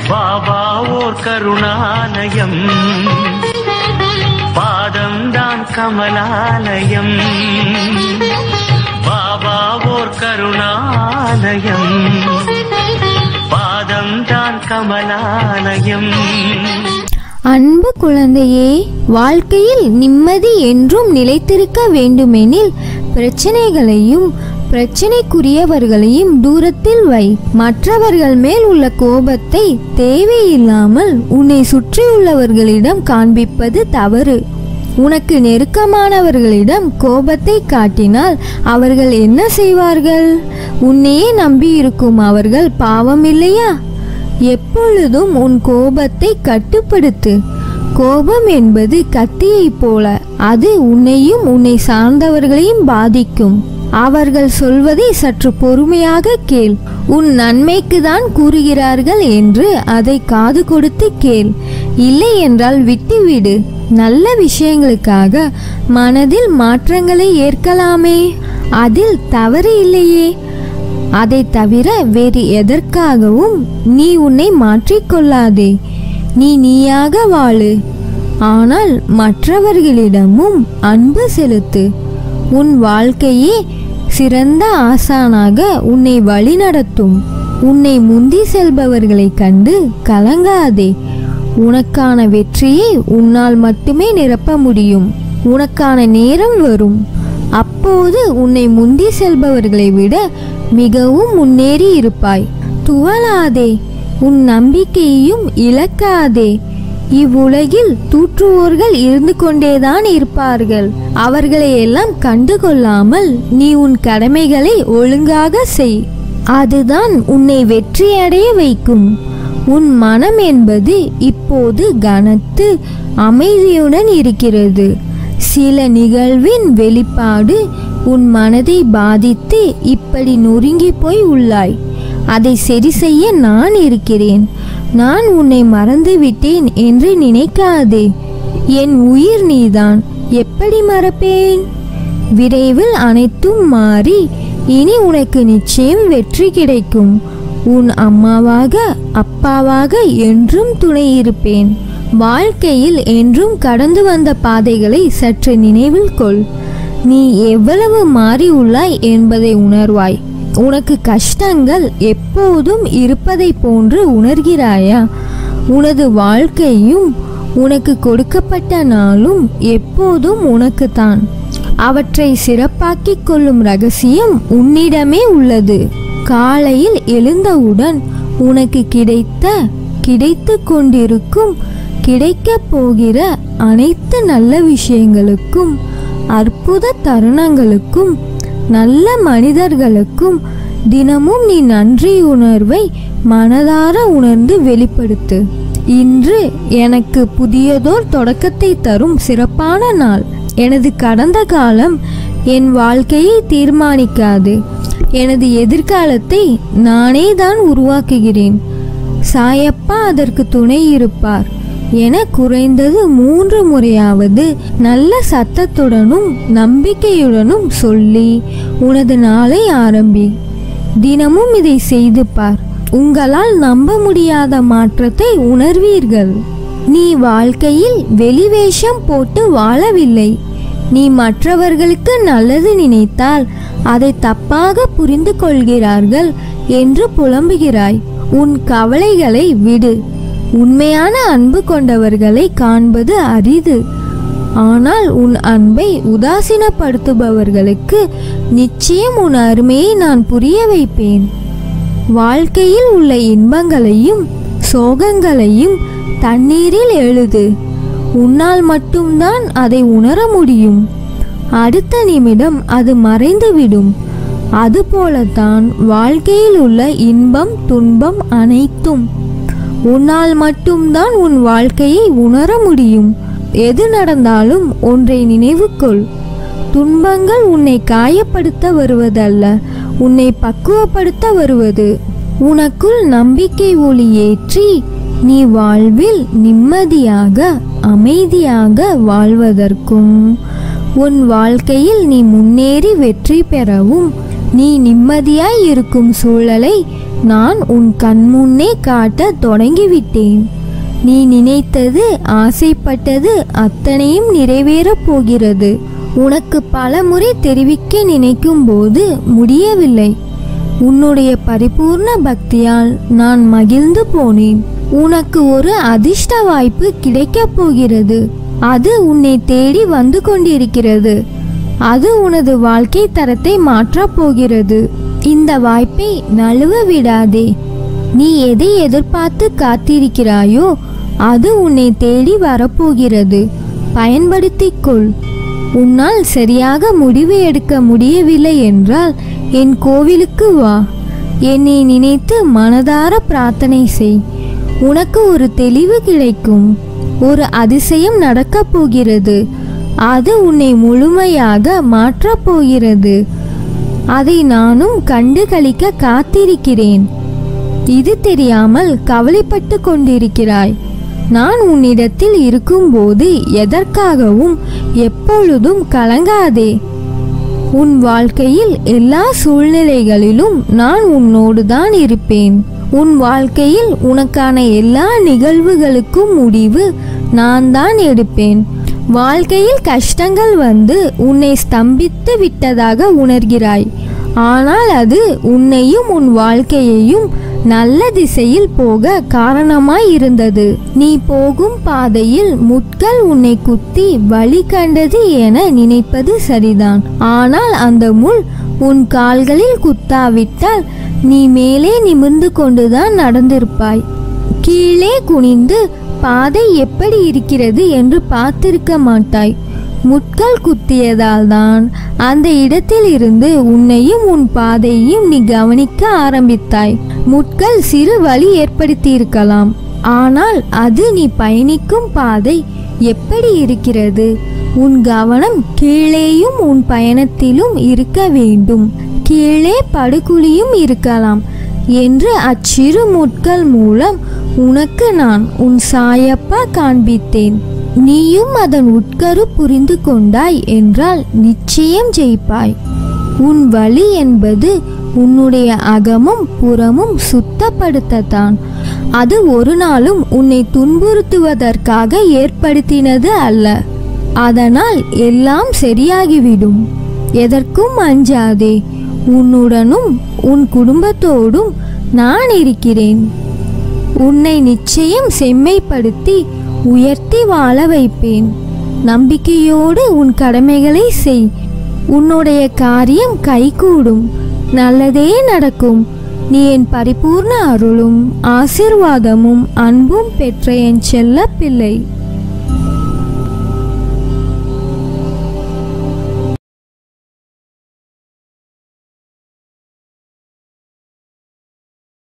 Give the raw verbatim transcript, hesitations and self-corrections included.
பாபா ஓர் கருணாலயம், பாதம்தான் கமலாலயம். பாபா ஓர் கருணாலயம், பாதம்தான் கமலாலயம். அன்பு குழந்தையே, வாழ்க்கையில் நிம்மதி என்றும் நிலைத்திருக்க வேண்டுமெனில் பிரச்சனைகளையும் பிரச்சனைக்குரியவர்களையும் தூரத்தில் வை. மற்றவர்கள் மேல் உள்ள கோபத்தை தேவையில்லாமல் உன்னை சுற்றியுள்ளவர்களிடம் காண்பிப்பது தவறு. உனக்கு நெருக்கமானவர்களிடம் கோபத்தை காட்டினால் அவர்கள் என்ன செய்வார்கள்? உன்னையே நம்பியிருக்கும் அவர்கள் பாவம் இல்லையா? எப்பொழுதும் உன் கோபத்தை கட்டுப்படுத்து. கோபம் என்பது கத்தியைப் போல, அது உன்னையும் உன்னை சார்ந்தவர்களையும் பாதிக்கும். அவர்கள் சொல்வதை சற்று பொறுமையாக கேள். உன் நன்மைக்கு தான் கூறுகிறார்கள் என்று அதை காது கொடுத்து கேள். இல்லை என்றால் விட்டுவிடு. நல்ல விஷயங்களுக்காக மனதில் மாற்றங்களை ஏற்கலாமே, அதில் தவறு இல்லையே. அதை தவிர வேறு எதற்காகவும் நீ உன்னை மாற்றிக்கொள்ளாதே. நீ நீயாக வாழு, ஆனால் மற்றவர்களிடமும் அன்பு செலுத்து. உன் வாழ்க்கையே சிறந்த ஆசானாக உன்னை வழிநடத்தும். உன்னை முந்தி செல்பவர்களை கண்டு கலங்காதே. உனக்கான வெற்றியை உன்னால் மட்டுமே நிரப்ப முடியும். உனக்கான நேரம் வரும், அப்போது உன்னை முந்தி செல்பவர்களை விட மிகவும் முன்னேறி இருப்பாய். துவளாதே, உன் நம்பிக்கையையும் இழக்காதே. இவ்வுலகில் தூற்றுவோர்கள் இருந்து கொண்டேதான் இருப்பார்கள். அவர்களை எல்லாம் கண்டுகொள்ளாமல் நீ உன் கடமைகளை ஒழுங்காக செய். அதுதான் உன்னை வெற்றியடைய வைக்கும். உன் மனம் என்பது இப்போது கனத்து அமைதியுடன் இருக்கிறது. சில நிகழ்வின் வெளிப்பாடு உன் மனதை பாதித்து இப்படி நொறுங்கி போய் உள்ளாய். அதை சரி செய்ய நான் இருக்கிறேன். நான் உன்னை மறந்து விட்டேன் என்று நினைக்காதே. என் உயிர் நீதான், எப்படி மறப்பேன்? விரைவில் அனைத்தும் மாறி இனி உனக்கு நிச்சயம் வெற்றி கிடைக்கும். உன் அம்மாவாக அப்பாவாக என்றும் துணை இருப்பேன். வாழ்க்கையில் என்றும் கடந்து வந்த பாதைகளை சற்று நினைவில் கொள். நீ எவ்வளவு மாறி உள்ளாய் என்பதை உணர்வாய். உனக்கு கஷ்டங்கள் எப்போதும் இருப்பதை போன்று உணர்கிறாயா? உனது வாழ்க்கையும் உனக்கு கொடுக்கப்பட்ட நாளும் எப்போதும் உனக்குத்தான். அவற்றை சிறப்பாக்கிக் கொள்ளும் ரகசியம் உன்னிடமே உள்ளது. காலையில் எழுந்தவுடன் உனக்கு கிடைத்த கிடைத்து கொண்டிருக்கும் கிடைக்கப் போகிற அனைத்து நல்ல விஷயங்களுக்கும் அற்புத தருணங்களுக்கும் நல்ல மனிதர்களுக்கும் தினமும் நீ நன்றி உணர்வை மனதார உணர்ந்து வெளிப்படுத்து. இன்று எனக்கு புதியதோர் தொடக்கத்தை தரும் சிறப்பான நாள். எனது கடந்த காலம் என் வாழ்க்கையை தீர்மானிக்காது. எனது எதிர்காலத்தை நானே தான் உருவாக்குகிறேன். சாயப்பா அதற்கு துணை இருப்பார் என குறைந்தது மூன்று முறையாவது நல்ல சத்தத்துடனும் நம்பிக்கையுடனும் சொல்லி உனது நாளை ஆரம்பி. தினமும் இதை செய்து பார். உங்களால் நம்ப முடியாத மாற்றத்தை உணர்வீர்கள். நீ வாழ்க்கையில் வெளிவேஷம் போட்டு வாழவில்லை. நீ மற்றவர்களுக்கு நல்லது நினைத்தால் அதை தப்பாக புரிந்து கொள்கிறார்கள் என்று புலம்புகிறாய். உன் கவலைகளை விடு. உண்மையான அன்பு கொண்டவர்களை காண்பது அரிது. ஆனால் உன் அன்பை உதாசீனப்படுத்துபவர்களுக்கு நிச்சயம் உன் அருமையை நான் புரிய வைப்பேன். வாழ்க்கையில் உள்ள இன்பங்களையும் சோகங்களையும் தண்ணீரில் எழுது. உன்னால் மட்டும்தான் அதை உணர முடியும். அடுத்த நிமிடம் அது மறைந்துவிடும். அதுபோலத்தான் வாழ்க்கையில் உள்ள இன்பம் துன்பம் அனைத்தும். உன்னால் மட்டும்தான் உன் வாழ்க்கையை உணர முடியும். எது நடந்தாலும் ஒன்றை நினைவு கொள். துன்பங்கள் உன்னை காயப்படுத்த வருவதல்ல, உன்னை பக்குவப்படுத்த வருவது. உனக்குள் நம்பிக்கை ஒளி ஏற்றி நீ வாழ்வில் நிம்மதியாக அமைதியாக வாழ்வதற்கும் உன் வாழ்க்கையில் நீ முன்னேறி வெற்றி பெறவும் நீ நிம்மதியாய் இருக்கும் சூழலை நான் உன் கண்முன்னே காட்ட தொடங்கிவிட்டேன். நீ நினைத்தது, ஆசைப்பட்டது அத்தனையும் நிறைவேறப் போகிறது. உனக்கு பலமுறை தெரிவிக்க நினைக்கும் போது முடியவில்லை. உன்னுடைய பரிபூர்ண பக்தியால் நான் மகிழ்ந்து போனேன். உனக்கு ஒரு அதிர்ஷ்ட வாய்ப்பு கிடைக்கப் போகிறது. அது உன்னை தேடி வந்து கொண்டிருக்கிறது. அது உனது வாழ்க்கை தரத்தை மாற்றப் போகிறது. இந்த வாய்ப்பை நழுவ விடாதே. நீ எதை எதிர்பார்த்து காத்திருக்கிறாயோ அது உன்னை தேடி வரப்போகிறது. பயன்படுத்திக்கொள். உன்னால் சரியாக முடிவு எடுக்க முடியவில்லை என்றால் என் கோவிலுக்கு வா. என்னை நினைத்து மனதார பிரார்த்தனை செய். உனக்கு ஒரு தெளிவு கிடைக்கும். ஒரு அதிசயம் நடக்கப் போகிறது. அது உன்னை முழுமையாக மாற்றப் போகிறது. அதை நானும் கண்டு களிக்க காத்திருக்கிறேன். இது தெரியாமல் கவலைப்பட்டு கொண்டிருக்கிறாய். நான் உன்னிடத்தில் இருக்கும்போது எதற்காகவும் எப்பொழுதும் கலங்காதே. உன் வாழ்க்கையில் எல்லா சூழ்நிலைகளிலும் நான் உன்னோடு தான் இருப்பேன். உன் வாழ்க்கையில் உனக்கான எல்லா நிகழ்வுகளுக்கும் முடிவு நான் தான் எடுப்பேன். வாழ்க்கையில் கஷ்டங்கள் வந்து உன்னை ஸ்தம்பித்து விட்டதாக உணர்கிறாய். ஆனால் அது உன்னையும் உன் வாழ்க்கையையும் நல்ல திசையில் போக காரணமாய் இருந்தது. நீ போகும் பாதையில் முட்கள் உன்னை குத்தி வழி கண்டது என நினைப்பது சரிதான். ஆனால் அந்த முள் உன் கால்களில் குத்தாவிட்டால் நீ மேலே நிமிர்ந்து கொண்டுதான் நடந்திருப்பாய். கீழே குனிந்து பாதை எப்படி இருக்கிறது என்று பார்த்திருக்க மாட்டாய். முட்கள் குத்தியதால் தான் அந்த இடத்தில் இருந்து உன்னையும் உன் பாதையையும் நீ கவனிக்க ஆரம்பித்தாய். முட்கள் சிறு வழி ஏற்படுத்தி இருக்கலாம். ஆனால் அது நீ பயணிக்கும் பாதை எப்படி இருக்கிறது? உன் கவனம் கீழேயும் உன் பயணத்திலும் இருக்க வேண்டும். கீழே படுகுழியும் இருக்கலாம் என்று அச்சிறு முட்கள் மூலம் உனக்கு நான் உன் சாயப்பா காண்பித்தேன். நீயும் அதன் உட்கரு புரிந்து கொண்டாய் என்றால் நிச்சயம் ஜெயிப்பாய். உன் வழி என்பது உன்னுடைய அகமும் புறமும் சுத்தப்படுத்தத்தான். அது ஒரு நாளும் உன்னை துன்புறுத்துவதற்காக ஏற்படுத்தினது அல்ல. அதனால் எல்லாம் சரியாகிவிடும். எதற்கும் அஞ்சாதே. உன்னுடனும் உன் குடும்பத்தோடும் நான் இருக்கிறேன். உன்னை நிச்சயம் செம்மைப்படுத்தி உயர்த்தி வாழ வைப்பேன். நம்பிக்கையோடு உன் கடமைகளை செய். உன்னுடைய காரியம் கைகூடும். நல்லதே நடக்கும். நீ என் பரிபூர்ண அருளும் ஆசீர்வாதமும் அன்பும் பெற்ற என் செல்ல பிள்ளை.